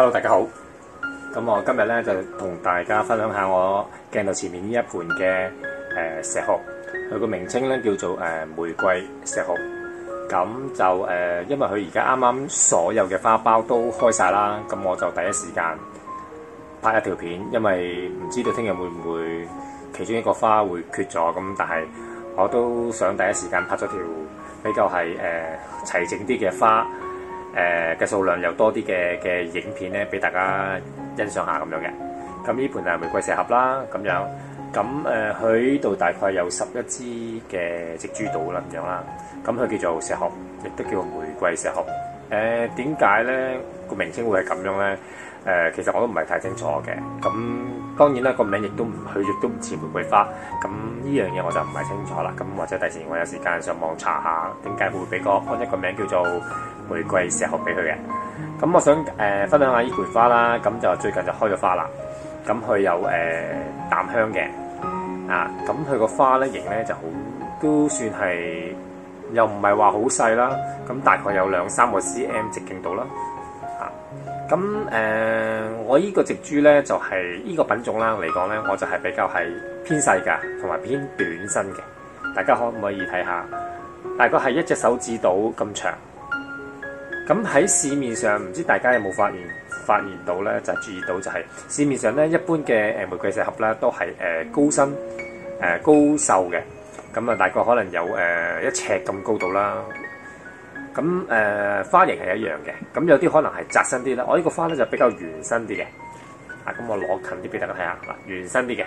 Hello，大家好。咁我今日咧就同大家分享下我鏡頭前面呢一盤嘅石斛，佢個名稱咧叫做玫瑰石斛。咁就因為佢而家啱啱所有嘅花苞都開晒啦，咁我就第一時間拍一條片，因為唔知道聽日會唔會其中一個花會缺咗，咁但係我都想第一時間拍咗條比較係齊整啲嘅花。嘅數量又多啲嘅影片咧，俾大家欣賞下咁樣嘅。咁呢盤係玫瑰石斛啦，咁樣。咁佢呢度大概有11支嘅植株到啦，咁樣啦。咁佢叫做石斛，亦都叫玫瑰石斛。點解咧個名稱會係咁樣咧？其實我都唔係太清楚嘅。咁當然啦，個名亦都唔似玫瑰花。咁呢樣嘢我就唔係清楚啦。咁或者第時我有時間上網查下，點解會俾安一個名叫做玫瑰石斛俾佢嘅。咁我想分享下呢盆花啦。咁就最近就開咗花啦。咁佢有淡香嘅咁佢個花咧型咧就好，都算係又唔係話好細啦。咁大概有2-3個 cm 直徑度啦。咁我呢個植株咧就係呢個品種啦嚟講咧，我就係比較係偏細㗎，同埋偏短身嘅。大家可唔可以睇下？大概係1隻手指到咁長。咁喺市面上，唔知大家有冇發現到咧？就注意到就係市面上咧，一般嘅玫瑰石斛咧都係高身高瘦嘅。咁啊，大概可能有1尺咁高度啦。咁花型係一樣嘅，咁有啲可能係窄身啲啦。我呢個花咧就比較圓身啲嘅。咁我攞近啲俾大家睇下嗱，圓身啲嘅。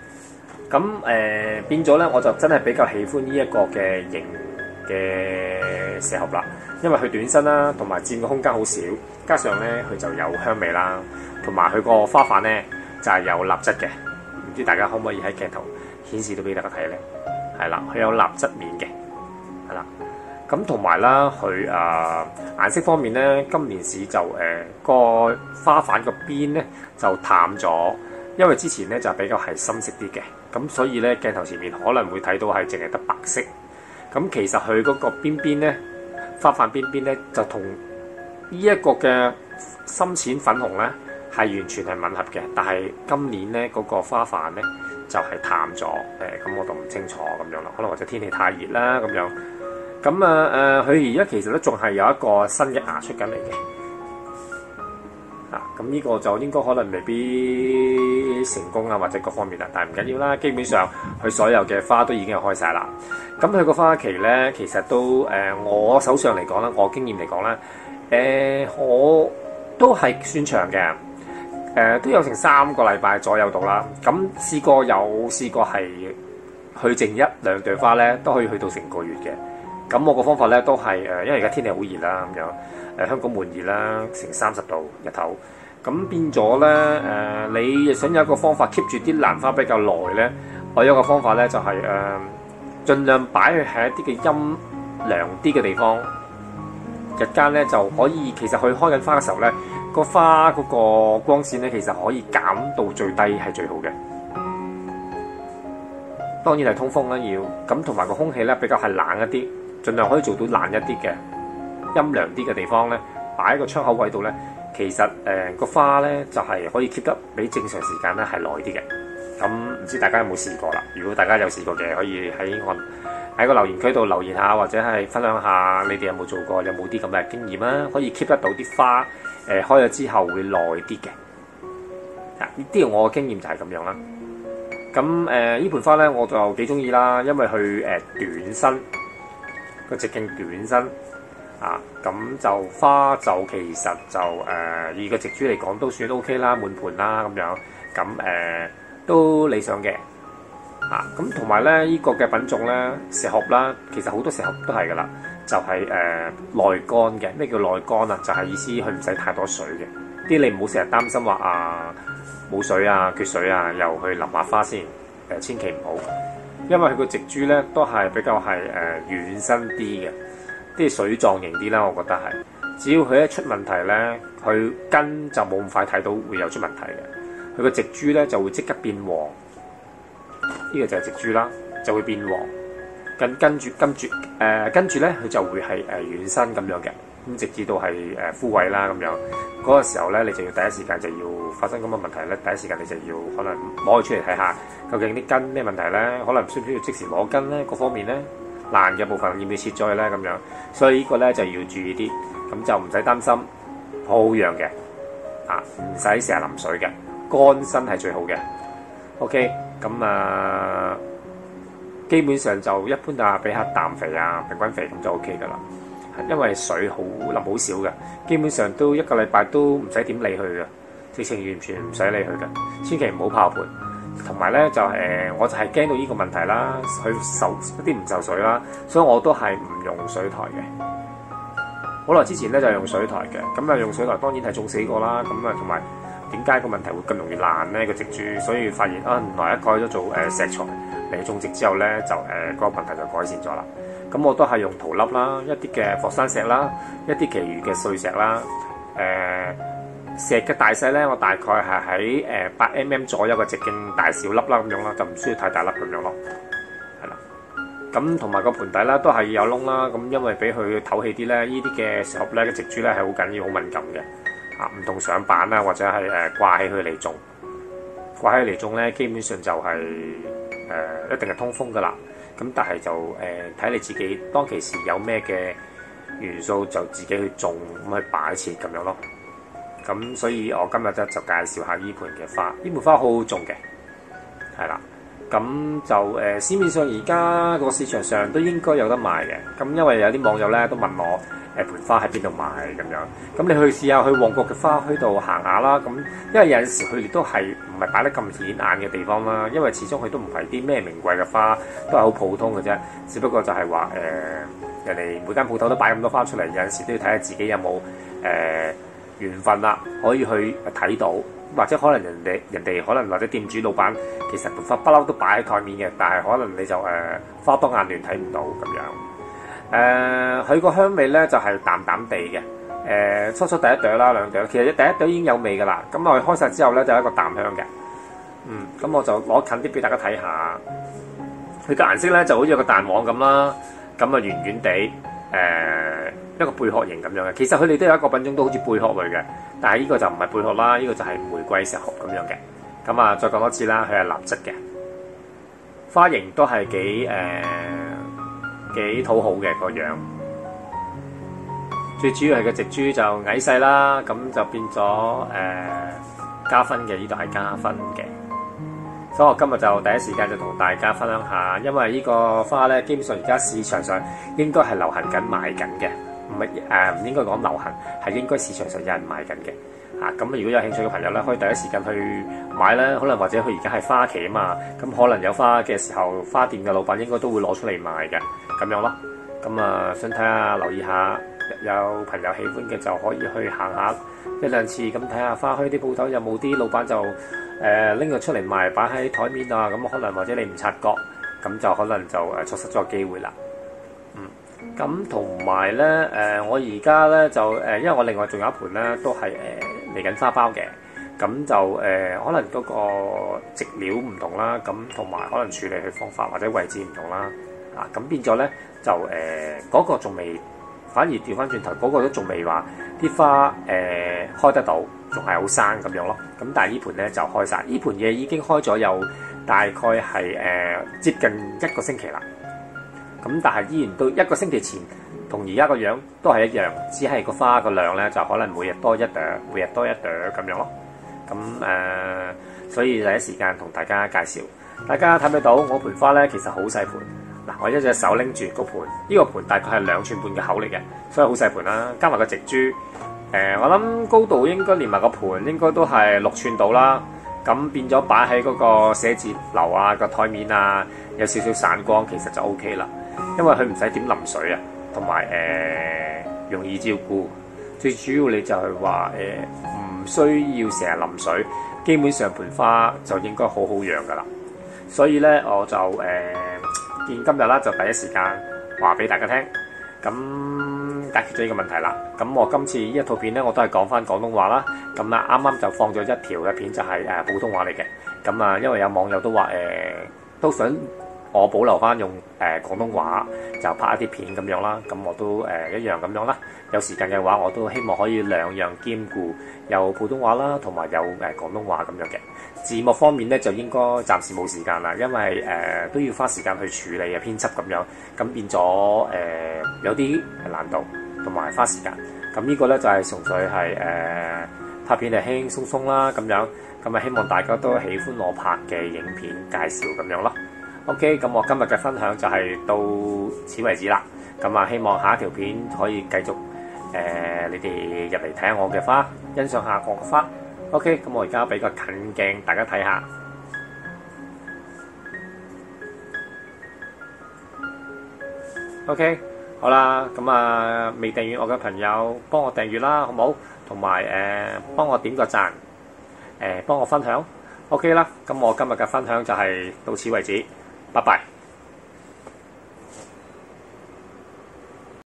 咁變咗咧，我就真係比較喜歡呢一個嘅型嘅石斛啦，因為佢短身啦，同埋佔嘅空間好少，加上咧佢就有香味啦，同埋佢個花瓣咧就係有蠟質嘅。唔知大家可唔可以喺鏡頭顯示到俾大家睇咧？係啦，佢有蠟質面嘅，係啦。咁同埋啦，佢顏色方面咧，今年市就個花瓣個邊咧就淡咗，因為之前咧就比較係深色啲嘅，咁所以咧鏡頭前面可能會睇到係淨係得白色。咁其實佢嗰個邊邊咧，花瓣邊邊咧就同呢一個嘅深淺粉紅咧係完全係吻合嘅，但係今年咧嗰個花瓣咧就係淡咗，咁我就唔清楚咁樣啦，可能或者天氣太熱啦咁樣。咁佢而家其實都仲係有一個新嘅芽出緊嚟嘅，咁呢個就應該可能未必成功啊，或者各方面啦，但係唔緊要啦。基本上佢所有嘅花都已經係開晒啦。咁佢個花期咧，其實都我手上嚟講啦，我經驗嚟講咧，我都係算長嘅，都有成3個禮拜左右到啦。咁試過係去剩1-2朵花咧，都可以去到成個月嘅。咁我個方法咧都係因為而家天氣好熱啦，咁樣香港悶熱啦，成30度日頭，咁變咗咧你想有一個方法 keep 住啲蘭花比較耐咧，我有一個方法咧就係盡量擺佢喺一啲嘅陰涼啲嘅地方，日間咧就可以，其實佢開緊花嘅時候咧，個花嗰個光線咧其實可以減到最低係最好嘅。當然係通風啦，要咁同埋個空氣咧比較係冷一啲。盡量可以做到冷一啲嘅陰涼啲嘅地方咧，擺喺個窗口位度咧，其實個花咧就係可以 keep 得比正常時間咧係耐啲嘅。咁唔知大家有冇試過啦？如果大家有試過嘅，可以喺個留言區度留言下，或者係分享下你哋有冇做過，有冇啲咁嘅經驗啊？可以 keep 得到啲花開咗之後會耐啲嘅。呢啲我嘅經驗就係咁樣啦。咁呢盆花咧我就幾中意啦，因為佢短身。個直徑短身咁就花就其實就以個植株嚟講都算 OK 啦，滿盤啦咁樣，咁都理想嘅咁同埋咧呢個嘅品種咧石斛啦，其實好多石斛都係噶啦，就係耐乾嘅。咩叫耐乾啊？就係意思佢唔使太多水嘅。啲你唔好成日擔心話冇水啊、缺水啊，又去淋下花先，千祈唔好。因為佢個植株咧都係比較係軟身啲嘅，啲水狀型啲啦，我覺得係。只要佢一出問題咧，佢根就冇咁快睇到會有出問題嘅。佢個植株咧就會即刻變黃，呢個就係植株啦，就會變黃。跟住咧，佢就會係軟身咁樣嘅。 咁直至到係枯萎啦咁樣。嗰個時候咧，你就要第一時間就要發生咁嘅問題咧，第一時間你就要可能攞佢出嚟睇下，究竟啲根咩問題咧？可能需唔需要即時攞根咧？各方面咧，爛嘅部分要唔要切咗佢咧？咁樣，所以呢個咧就要注意啲，咁就唔使擔心好養嘅，唔使成日淋水嘅，乾身係最好嘅。OK， 咁基本上就一般就俾下氮肥啊、平均肥咁就 OK 噶啦。因為水好淋好少嘅，基本上都一個禮拜都唔使點理佢嘅，直情完全唔使理佢嘅，千祈唔好泡盆。同埋咧就我就係驚到呢個問題啦，佢受一啲唔受水啦，所以我都係唔用水台嘅。好耐之前咧就用水台嘅，咁用水台當然係種死過啦。咁同埋點解個問題會咁容易爛咧？個植株，所以發現原來一改咗做石材嚟種植之後咧，就個問題就改善咗啦。咁我都係用陶粒啦，一啲嘅火山石啦，一啲其餘嘅碎石啦。石嘅大細咧，我大概係喺8mm 左右嘅直徑大小粒啦咁樣啦，就唔需要太大粒咁樣咯。係啦，咁同埋個盆底啦都係要有窿啦。咁因為俾佢透氣啲咧，呢啲嘅石斛咧嘅植株咧係好緊要、好敏感嘅。唔同上板啦，或者係掛起佢嚟種，掛起嚟種咧，基本上就係一定係通風噶啦。咁但係就睇你自己當其時有咩嘅元素就自己去種，咁去擺設咁樣咯。咁所以我今日就介紹下呢盆嘅花，呢盆花好好種嘅，係啦。咁就市面上而家個市場上都應該有得賣嘅。咁因為有啲網友咧都問我盆花喺邊度買咁樣，咁你去試下去旺角嘅花墟度行下啦。咁因為有陣時佢哋都係唔係擺得咁顯眼嘅地方啦，因為始終佢都唔係啲咩名貴嘅花，都係好普通嘅啫。只不過就係話人哋每間鋪頭都擺咁多花出嚟，有陣時都要睇下自己有冇緣分啦，可以去睇到，或者可能人哋可能或者店主老闆其實盆花不嬲都擺喺台面嘅，但係可能你就花多眼亂睇唔到咁樣。佢個香味咧就係淡淡地嘅，初第一朵啦兩朵，其實第一朵已經有味噶啦。咁我開晒之後咧就係一個淡香嘅。咁我就攞近啲俾大家睇下，佢嘅顏色咧就好似有個蛋黃咁啦，咁圓圓地，一個貝殼形咁樣嘅。其實佢哋都有一個品種都好似貝殼類嘅，但係呢個就唔係貝殼啦，呢個就係玫瑰石斛咁樣嘅。咁再講多次啦，佢係蠟質嘅，花型都係幾討好嘅個樣。最主要係個植株就矮細啦，咁就變咗加分嘅，呢度係加分嘅。所以我今日就第一時間就同大家分享下，因為呢個花咧基本上而家市場上應該係流行緊賣緊嘅，唔應該講流行，係應該市場上有人賣緊嘅。咁如果有興趣嘅朋友咧，可以第一時間去買啦。可能或者佢而家係花期啊嘛，咁可能有花嘅時候，花店嘅老闆應該都會攞出嚟賣嘅，咁樣咯。咁想睇下留意下，有朋友喜歡嘅就可以去行下一兩次，咁睇下花墟啲鋪頭有冇啲老闆就拎佢出嚟賣，擺喺台面啊。咁可能或者你唔察覺，咁就可能就錯失咗機會啦。咁同埋咧，我而家咧就因為我另外仲有一盆咧，都係嚟緊花苞嘅，咁就可能嗰個植料唔同啦，咁同埋可能處理嘅方法或者位置唔同啦，咁變咗咧就嗰個仲未，反而調翻轉頭嗰個都仲未話啲花開得到，仲係好生咁樣咯。咁但係呢盆咧就開晒，呢盆嘢已經開咗有大概係接近1個星期啦。咁但係依然到1個星期前同而家個樣都係一樣，只係個花個量咧就可能每日多一朵，每日多一朵咁樣咯。咁所以第一時間同大家介紹，大家睇唔睇到我盆花咧？其實好細盆。嗱，我一隻手拎住個盆，呢個盆大概係2寸半嘅口嚟嘅，所以好細盆啦。加埋個植株，我諗高度應該連埋個盆應該都係6寸到啦。咁變咗擺喺嗰個寫字樓啊個台面啊，有少少散光，其實就 OK 啦。因為佢唔使點淋水啊，同埋容易照顧。最主要你就係話唔需要成日淋水，基本上盆花就應該好好養噶啦。所以咧我就見今日啦，就第一時間話俾大家聽，咁解決咗呢個問題啦。咁我今次呢一套片咧，我都係講翻廣東話啦。咁啱啱就放咗一條嘅片，就係普通話嚟嘅。咁因為有網友都話都想我保留翻用廣東話就拍一啲片咁樣啦。咁我都一樣咁樣啦。有時間嘅話，我都希望可以兩樣兼顧，有普通話啦，同埋有廣東話咁樣嘅。字幕方面咧就應該暫時冇時間啦，因為都要花時間去處理編輯咁樣，咁變咗有啲難度同埋花時間。咁呢個咧就係純粹係拍片係輕輕鬆鬆啦咁樣，咁啊希望大家都喜歡我拍嘅影片介紹咁樣咯。OK， 咁我今日嘅分享就係到此為止啦。咁啊希望下一條片可以繼續你哋入嚟睇下我嘅花，欣賞下我嘅花。OK， 咁我而家俾個近鏡大家睇下。OK， 好啦，咁啊未訂閱我嘅朋友幫我訂閱啦，好冇？同埋幫我點個讚，幫我分享。OK 啦，咁我今日嘅分享就係到此為止，拜拜。